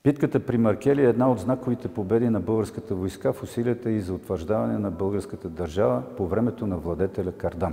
Битката при Маркели е една от знаковите победи на българската войска в усилията ѝ за утвърждаване на българската държава по времето на владетеля Кардам.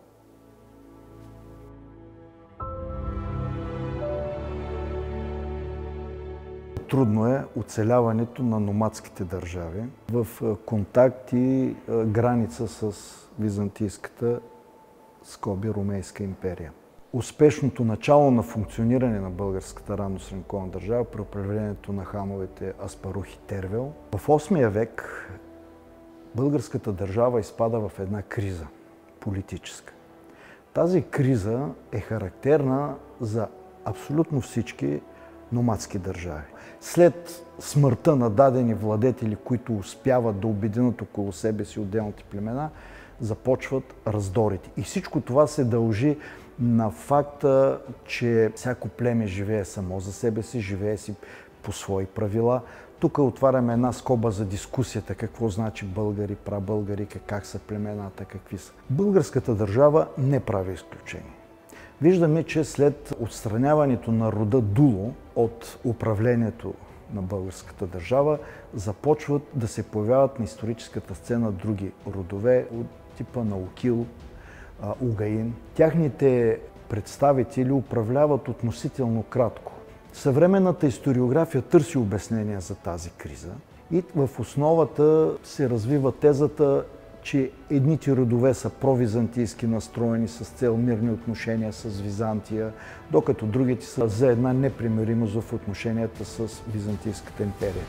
Трудно е оцеляването на номадските държави в контакт и граница с византийската ромейска империя. Успешното начало на функциониране на българската ранносредновековна държава при управлението на хановете Аспарух и Тервел. В 8 век българската държава изпада в една криза политическа. Тази криза е характерна за абсолютно всички номадски държави. След смъртта на дадени владетели, които успяват да обединят около себе си отделните племена, започват раздорите. И всичко това се дължи на факта, че всяко племе живее само за себе си, живее си по свои правила. Тук отваряме една скоба за дискусията, какво значи българи, прабългари, как са племената, какви са. Българската държава не прави изключение. Виждаме, че след отстраняването на рода Дуло от управлението на българската държава, започват да се появяват на историческата сцена други родове от типа на Окил, Угаин. Тяхните представители управляват относително кратко. Съвременната историография търси обяснение за тази криза и в основата се развива тезата, че едните родове са провизантийски настроени с цел мирни отношения с Византия, докато другите са за една непримиримост в отношенията с Византийската империя.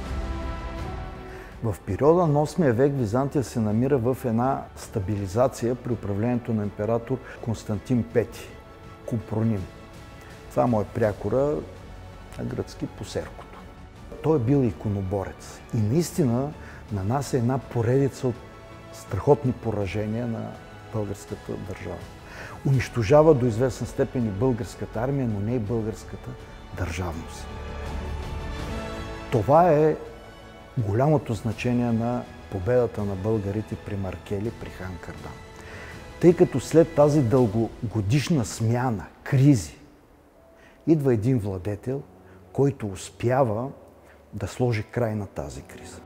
В периода на 8 век Византия се намира в една стабилизация при управлението на император Константин V, Купроним. Това му е прякора на гръцки Посеркото. Той е бил иконоборец и наистина нанася една поредица от страхотни поражения на българската държава. Унищожава до известна степен и българската армия, но не и българската държавност. Това е голямото значение на победата на българите при Маркели, при хан Кардам. Тъй като след тази дългогодишна смяна, кризи, идва един владетел, който успява да сложи край на тази криза.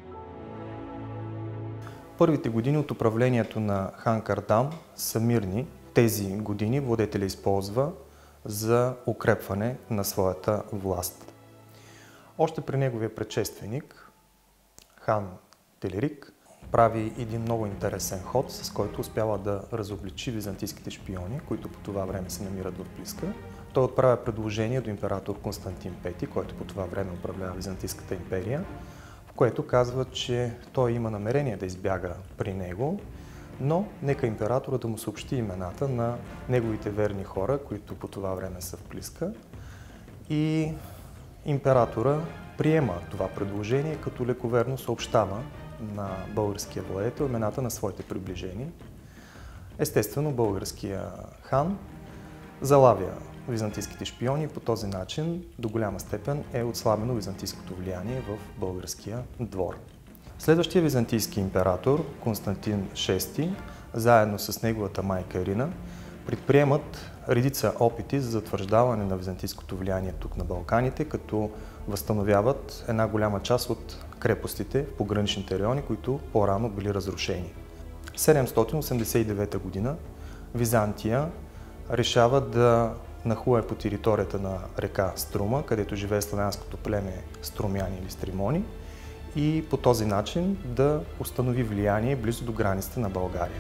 Първите години от управлението на хан Кардам са мирни. Тези години владетелят използва за укрепване на своята власт. Още при неговия предшественик, хан Телерик, прави един много интересен ход, с който успява да разобличи византийските шпиони, които по това време се намират в Близка. Той отправя предложение до император Константин V, който по това време управлява Византийската империя, в което казва, че той има намерение да избяга при него, но нека императора да му съобщи имената на неговите верни хора, които по това време са в Близка. И императора приема това предложение, като лековерно съобщава на българския владетел имената на своите приближени. Естествено, българския хан залавя византийските шпиони и по този начин до голяма степен е отслабено византийското влияние в българския двор. Следващия византийски император, Константин VI, заедно с неговата майка Ирина, предприемат редица опити за затвърждаване на византийското влияние тук на Балканите, като възстановяват една голяма част от крепостите в пограничните райони, които по-рано били разрушени. В 789 година Византия решава да нахлуе по територията на река Струма, където живее славянското племе струмяни или стримони, и по този начин да установи влияние близо до границите на България.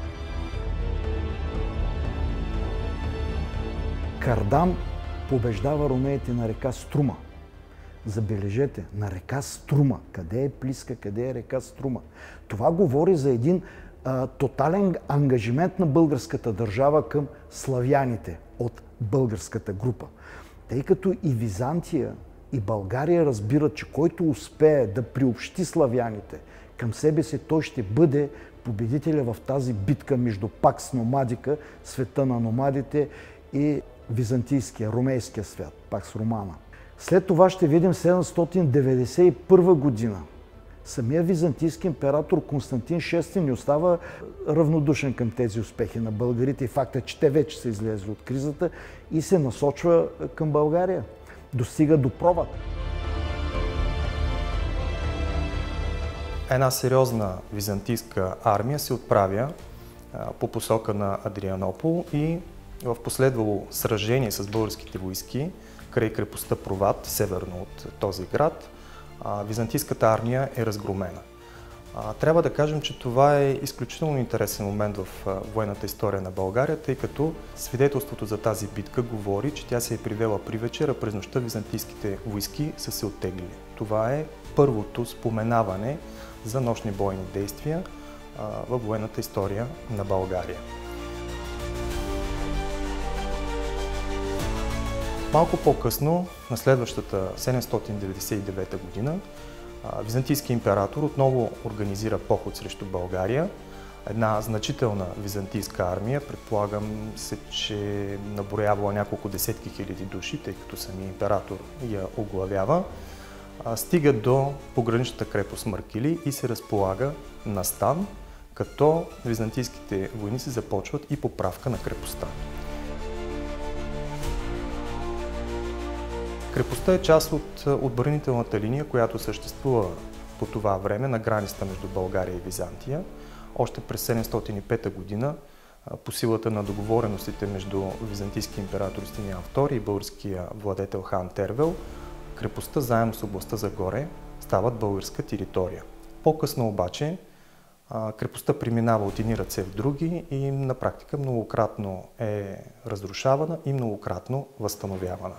Кардам побеждава ромеите на река Струма. Забележете, на река Струма. Къде е Плиска, къде е река Струма? Това говори за един тотален ангажимент на българската държава към славяните от българската група. Тъй като и Византия, и България разбират, че който успее да приобщи славяните към себе си, той ще бъде победителя в тази битка между Пакс Номадика, света на номадите, и византийския, ромейския свят, Пакс Романа. След това ще видим 791 година. Самия византийски император Константин VI не остава равнодушен към тези успехи на българите и факта, че те вече са излезли от кризата и се насочва към България. Достига до Провад. една сериозна византийска армия се отправя по посока на Адрианопол и в последвало сражение с българските войски край крепостта Проват, северно от този град, византийската армия е разгромена. Трябва да кажем, че това е изключително интересен момент в военната история на България, тъй като свидетелството за тази битка говори, че тя се е привела при вечера, през нощта византийските войски са се оттеглили. Това е първото споменаване за нощни бойни действия във военната история на България. Малко по-късно, на следващата 799 година, византийският император отново организира поход срещу България. Една значителна византийска армия, предполагам се, че наброявала няколко десетки хиляди души, тъй като самият император я оглавява, стига до пограничната крепост Маркили и се разполага на стан, като византийските войници започват и поправка на крепостта. Крепостта е част от отбранителната линия, която съществува по това време на границата между България и Византия. Още през 705 година, по силата на договореностите между византийския император Юстиниан II и българския владетел хан Тервел, крепостта заедно с областта Загоре стават българска територия. По-късно обаче крепостта преминава от едни ръце в други и на практика многократно е разрушавана и многократно възстановявана.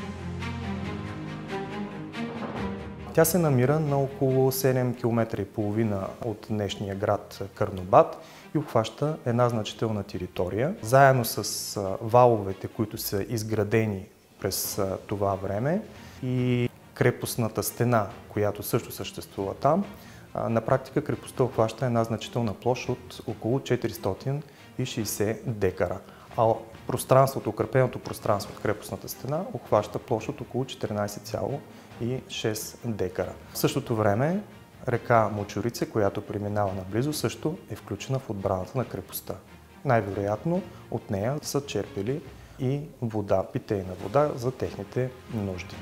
Тя се намира на около 7,5 км от днешния град Карнобат и обхваща една значителна територия. Заедно с валовете, които са изградени през това време и крепостната стена, която също съществува там, на практика крепостта обхваща една значителна площ от около 460 декара. А укрепеното пространство от крепостната стена обхваща площ от около 14,6 декара. В същото време река Мочурица, която преминава наблизо, също е включена в отбраната на крепостта. Най-вероятно от нея са черпили и вода, питейна вода за техните нужди.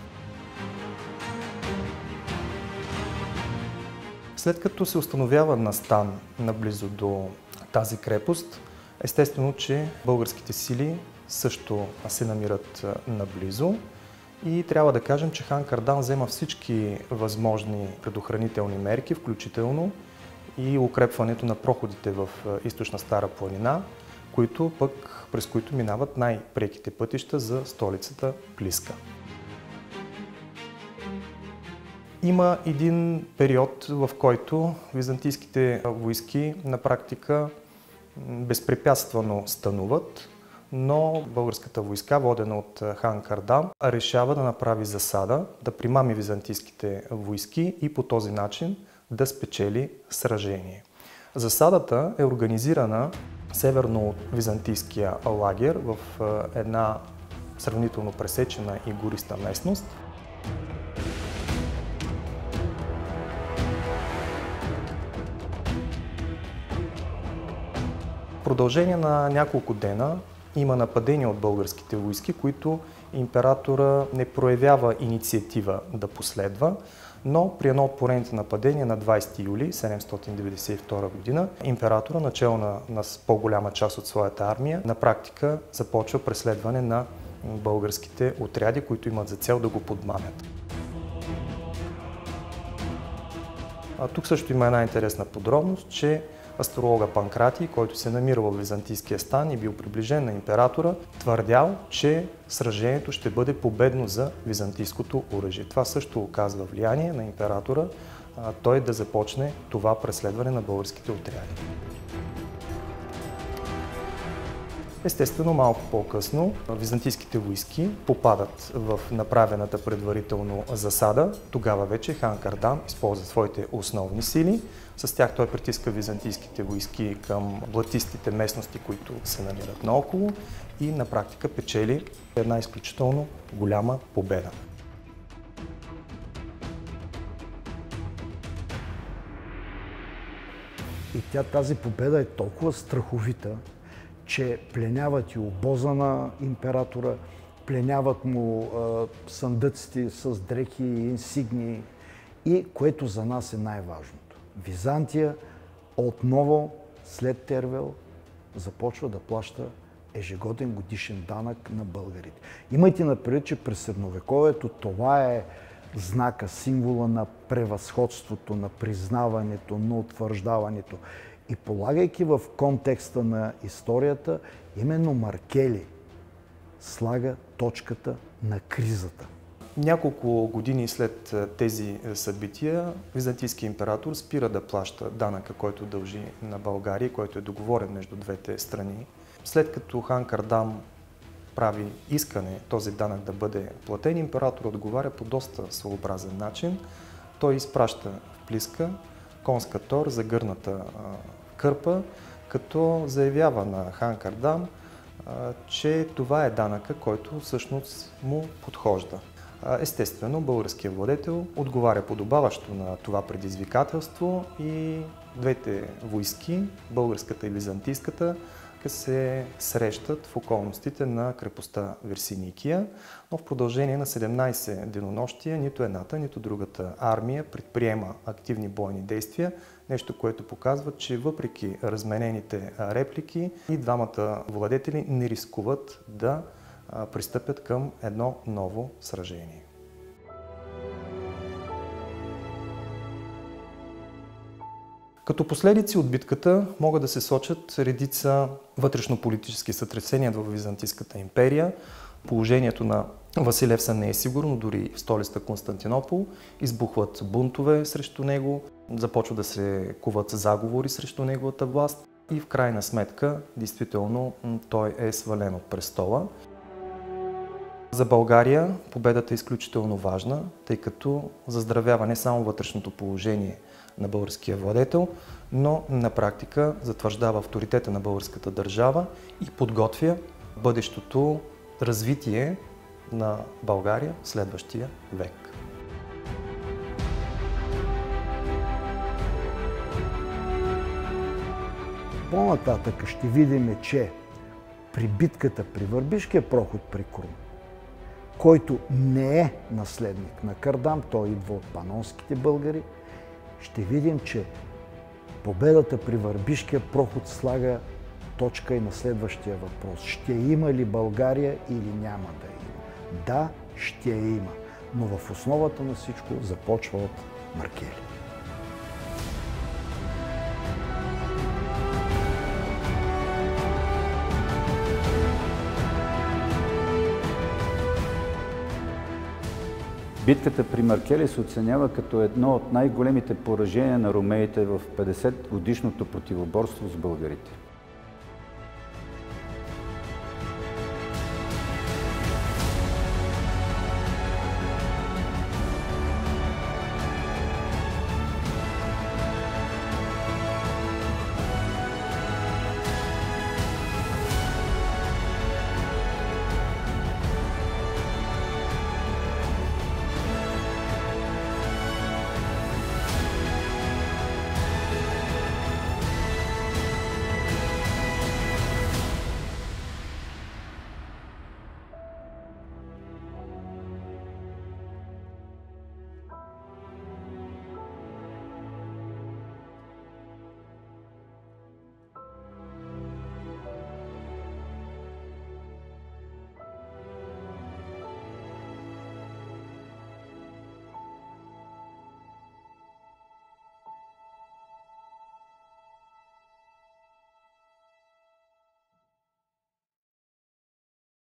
След като се установява настан наблизо до тази крепост, естествено, че българските сили също се намират наблизо и трябва да кажем, че хан Кардан взема всички възможни предохранителни мерки, включително и укрепването на проходите в източна Стара планина, през които минават най-преките пътища за столицата Плиска. Има един период, в който византийските войски на практика безпрепятствено стануват, но българската войска, водена от хан Кардан, решава да направи засада, да примами византийските войски и по този начин да спечели сражение. Засадата е организирана северно от византийския лагер в една сравнително пресечена и гориста местност. В продължение на няколко дена има нападения от българските войски, които императора не проявява инициатива да последва, но при едно от поредните нападения на 20 юли 792 година императора, начело на по-голяма част от своята армия, на практика започва преследване на българските отряди, които имат за цел да го подмамят. Тук също има една интересна подробност, че астролога Панкратий, който се намира в византийския стан и бил приближен на императора, твърдял, че сражението ще бъде победно за византийското оръжие. Това също оказва влияние на императора, той да започне това преследване на българските отряди. Естествено, малко по-късно византийските войски попадат в направената предварително засада. Тогава вече хан Кардан използва своите основни сили. С тях той притиска византийските войски към блатистите местности, които се намират наоколо и на практика печели една изключително голяма победа. И тази победа е толкова страховита, че пленяват и обоза на императора, пленяват му съндъците с дрехи и инсигнии и което за нас е най-важното. Византия отново след Тервел започва да плаща ежегоден годишен данък на българите. Имайте напред, че през средновековието това е знака, символа на превъзходството, на признаването, на утвърждаването. И полагайки в контекста на историята, именно Маркели слага точката на кризата. Няколко години след тези събития, византийският император спира да плаща данъка, който дължи на България, който е договорен между двете страни. След като хан Кардам прави искане този данък да бъде платен, император отговаря по доста своеобразен начин. Той изпраща в Плиска конска тор, загърната кърпа, като заявява на хан Кардам, че това е данъка, който всъщност му подхожда. Естествено, българският владетел отговаря подобаващо на това предизвикателство и двете войски, българската и византийската, се срещат в околностите на крепостта Версиникия, но в продължение на 17 денонощия нито едната, нито другата армия предприема активни бойни действия, нещо, което показва, че въпреки разменените реплики и двамата владетели не рискуват да пристъпят към едно ново сражение. Като последици от битката могат да се сочат редица вътрешно-политически сътресения в Византийската империя. Положението на Васил Евсен не е сигурно, дори в столицата Константинопол. Избухват бунтове срещу него, започват да се куват заговори срещу неговата власт и в крайна сметка, действително, той е свален от престола. За България победата е изключително важна, тъй като заздравява не само вътрешното положение на българския владетел, но на практика затвърждава авторитета на българската държава и подготвя бъдещото развитие на България в следващия век. По-нататък ще видим, че при битката при Върбишкия проход при Крум, който не е наследник на Кардам, той идва от панонските българи, ще видим, че победата при Върбишкия проход слага точка и на следващия въпрос. Ще има ли България или няма да има? Да, ще има, но в основата на всичко започва от Маркели. Битката при Маркели се оценява като едно от най-големите поражения на ромеите в 50-годишното противоборство с българите.